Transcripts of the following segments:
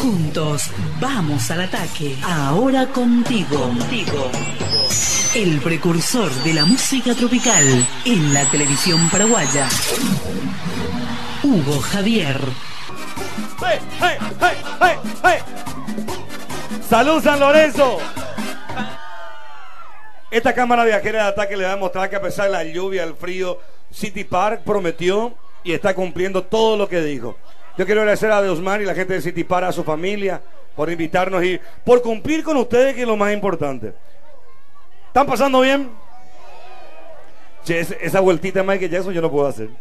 Juntos vamos al ataque. Ahora contigo. El precursor de la música tropical en la televisión paraguaya. Hugo Javier. ¡Hey, hey, hey, hey, hey! ¡Salud, San Lorenzo! Esta cámara viajera de ataque le va a mostrar que a pesar de la lluvia, el frío, City Park prometió y está cumpliendo todo lo que dijo. Yo quiero agradecer a Deusmar y la gente de City Park, a su familia, por invitarnos y por cumplir con ustedes, que es lo más importante. ¿Están pasando bien? Che, esa vueltita de Michael Jackson yo no puedo hacer.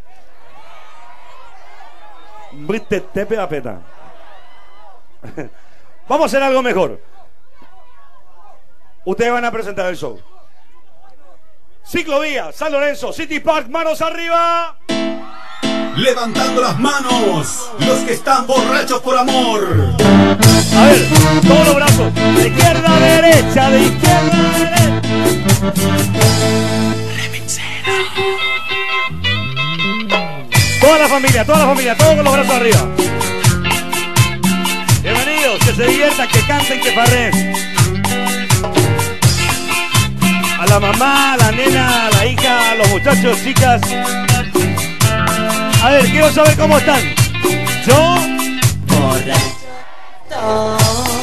Vamos a hacer algo mejor. Ustedes van a presentar el show. Ciclovía, San Lorenzo, City Park, manos arriba. Levantando las manos, los que están borrachos por amor. A ver, todos los brazos. De izquierda a derecha, de izquierda a derecha. Remixero. Toda la familia, todos con los brazos arriba. Bienvenidos, que se diviertan, que canten, que farren. A la mamá, a la nena, a la hija, a los muchachos, chicas. A ver, quiero saber cómo están. Yo borracho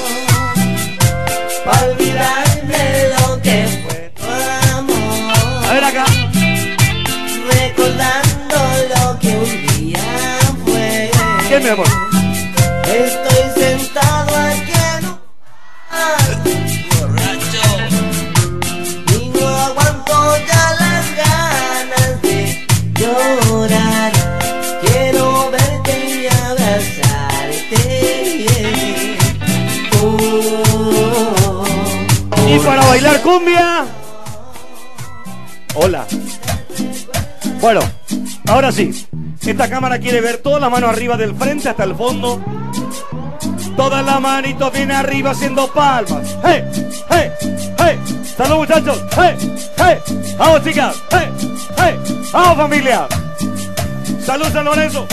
para olvidarme lo que fue tu amor. A ver acá. Recordando lo que un día fue. ¿Qué, mi amor? Estoy sentado aquí en un borracho y no aguanto ya las ganas de llorar. Quiero verte y abrazarte. Y para bailar cumbia. Hola. Bueno, ahora sí. Esta cámara quiere ver todas las manos arriba, del frente hasta el fondo. Todas las manitos bien arriba haciendo palmas. ¡Hey! ¡Hey! ¡Hey! ¡Salud, muchachos! ¡Hey! ¡Hey! ¡Vamos, chicas! ¡Hey! ¡Hey! ¡Vamos, familia! ¡Salud, San Lorenzo!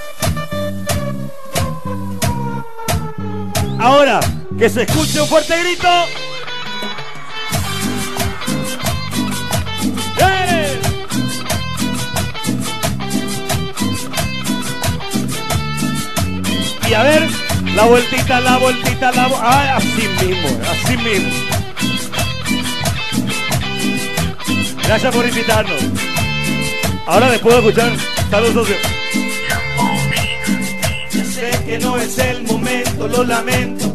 Ahora, que se escuche un fuerte grito. ¡Viene! Y a ver, la vueltita, ¡ay, así mismo! Gracias por invitarnos. Ahora les puedo escuchar. Salud, socio. Ya sé que no es el momento, lo lamento.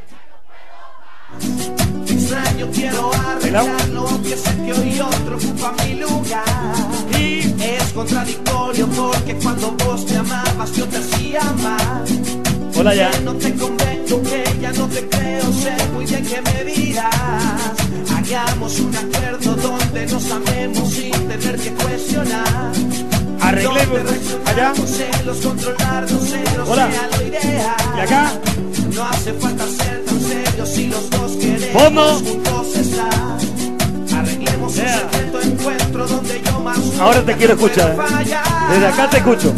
Te extraño, quiero arreglarlo, aunque sé que hoy otro ocupa mi lugar. Y es contradictorio porque cuando vos me amabas yo te hacía mal. Hola ya. No te convengo, que ya no te creo, sé muy bien que me dirás. Hagamos un acuerdo donde nos amemos sin tener que cuestionar. Arreglemos allá. Celos, controlarnos, celos, hola. sea lo ideal. Y acá. No hace falta ser tan serios si los dos queremos fondo. Juntos estar. Arreglemos un secreto encuentro donde yo más. Ahora te quiero escuchar. Desde acá te escucho.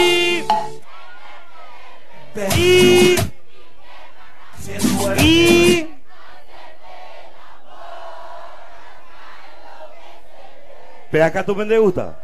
Ve acá, tu me gusta.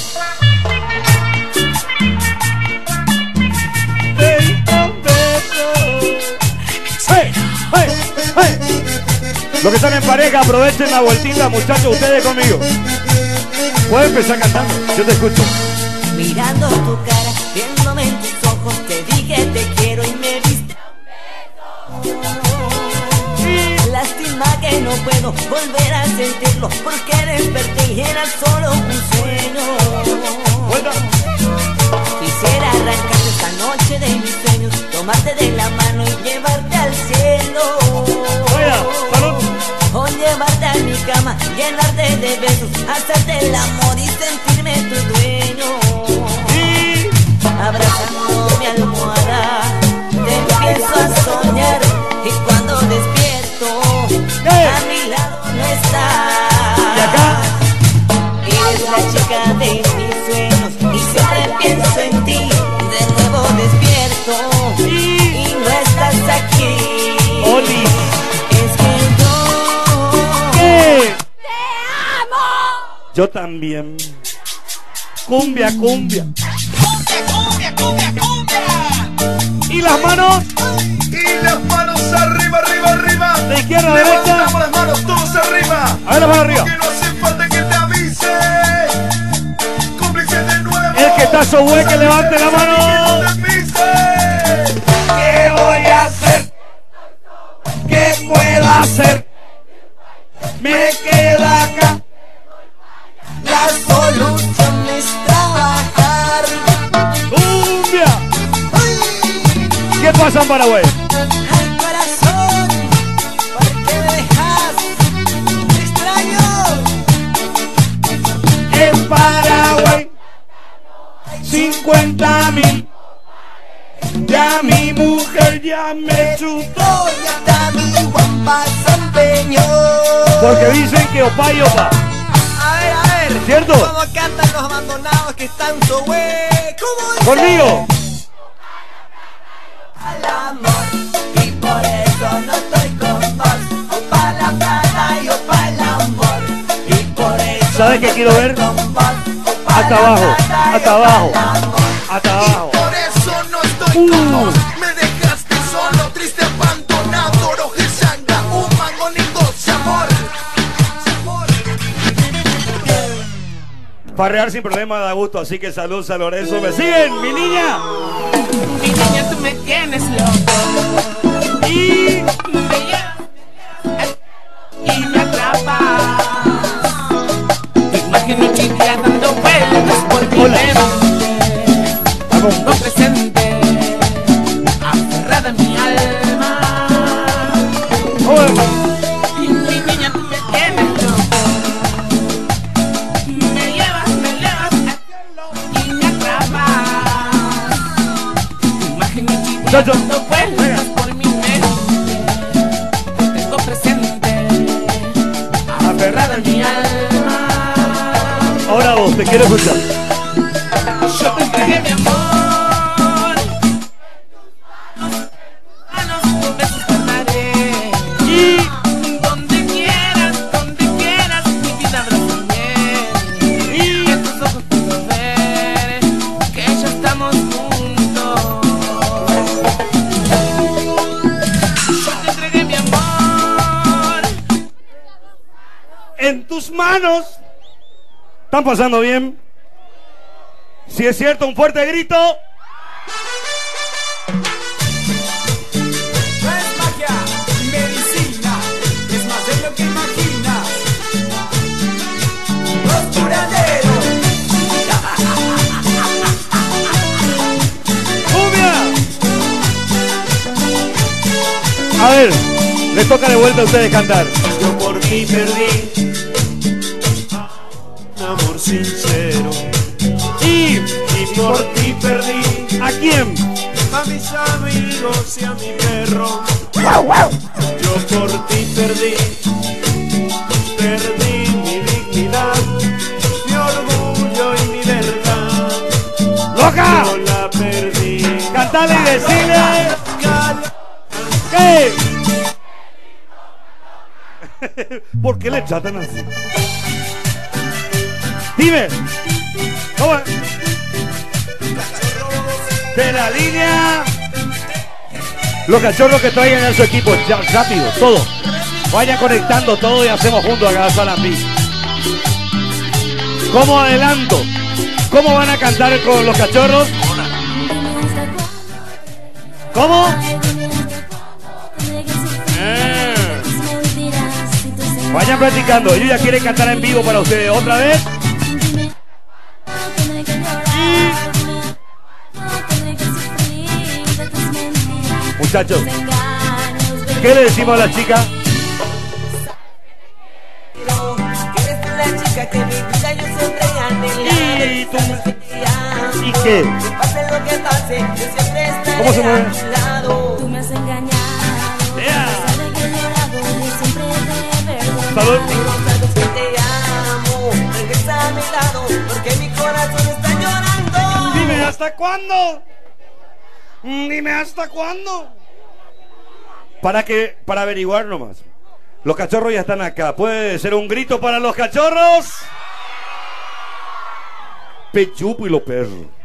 Hey, hey, hey. Los que están en pareja, aprovechen la vueltita, muchachos, ustedes conmigo. Puedes empezar cantando, yo te escucho. Mirando tu cara, viéndome en tus ojos, te dije te quiero y me diste un beso. Lástima que no puedo volver a sentirlo, porque desperté y era solo un sueño. Vuelta. Quisiera arrancarte esta noche de mis sueños, tomarte de la mano y llevarte al cielo. O llevarte a mi cama, llenarte de besos, hacerte el amor y sentirme tu dueño. Abrazando mi almohada, te empiezo a soñar y cuando despierto, a mi lado no estás. ¿Y acá? Eres la chica de mis sueños y siempre pienso en ti. De nuevo despierto y no estás aquí. Yo también. Cumbia, cumbia. Cumbia, cumbia, cumbia. Y las manos. Y las manos arriba, arriba, arriba. De izquierda a derecha. Levantamos las manos todos arriba. A ver la mano arriba. Que no hace falta que te avise. Cómplice de nuevo. El que está sobre que levante la mano. ¿Qué voy a hacer? ¿Qué puedo hacer? Me queda acá. La solución es trabajar. ¡Cumbia! ¿Qué pasa en Paraguay? Al corazón, ¿por qué me dejas? Te extraño. En Paraguay 50.000. Ya mi mujer ya me chutó. Hoy hasta mi guampa se empeñó. Porque dicen que opa y opa. A ver, ¿Cierto? ¿cómo cantan los abandonados que están so güey? ¿Cómo dicen? Conmigo. Al amor, y por eso no estoy con vos. O pa' la plata y o pa' el amor. Y por eso ¿Sabes qué quiero ver? con vos. O pa' Hasta la abajo, plata y hasta o pa' abajo, el amor. hasta abajo. Por eso no estoy con vos. Me dejaste solo, triste, abandonado. Roje sanga, un mango ni goce, amor. Farrear sin problema da gusto, así que salud, San Lorenzo. ¿Me siguen, mi niña? Mi niña, tú me tienes loco. Y Me llevas y me atrapas. Te imagino chiquilla dando vueltas por mi Hola. mente. No presente, aferrada en mi alma. Y mi niña, tú me tienes loco. Me llevas y me atrapas. Te imagino chiquilla Muchachos, dando vueltas por mi mente. Te tengo presente, aferrada en mi alma. ahora vos, te quiero escuchar. Yo te entregué mi amor. Manos, tus besos guardaré. Y Donde quieras, mi vida abrázame. Y en tus ojos puedo ver que ya estamos juntos. Yo te entregué mi amor. en tus manos. ¿Están pasando bien? Si es cierto, un fuerte grito. No es magia, medicina, es más de lo que imaginas. Los curaderos. ¡Cumbia! A ver, les toca de vuelta a ustedes cantar. Yo por ti perdí un amor sincero. Y Por ti perdí ¿a quién? a mis amigos y a mi perro. Yo por ti perdí mi dignidad, mi orgullo y mi verdad. ¡Loca! Yo la perdí. Cantale y decile. Cala- ¿Qué? ¿Por qué le tratan así? Dime. ¿Cómo es? De la línea. Los cachorros que traigan en su equipo, ya, rápido, todo. Vayan conectando todo y hacemos juntos acá Salambi. ¿Cómo adelanto? ¿Cómo van a cantar con los cachorros? ¿Cómo? Vayan practicando. Ellos ya quieren cantar en vivo para ustedes. ¿Otra vez? Muchachos, ¿qué le decimos a la chica? Eres la chica que mi vida yo siempre anhelaba. ¿Y tú? Te amo. ¿Y qué? Que pase lo que pase, yo siempre estaré ¿Cómo se mueve? a tu lado. Tú me has engañado. Yeah. A pesar de que he llorado, yo siempre te he perdonado. Salud. Tengo tantos que te amo. Regresa a mi lado, porque mi corazón está llorando. Dime, ¿hasta cuándo? Dime, ¿hasta cuándo? Para averiguar nomás. Los cachorros ya están acá. ¿Puede ser un grito para los cachorros? Pechupo y los perros.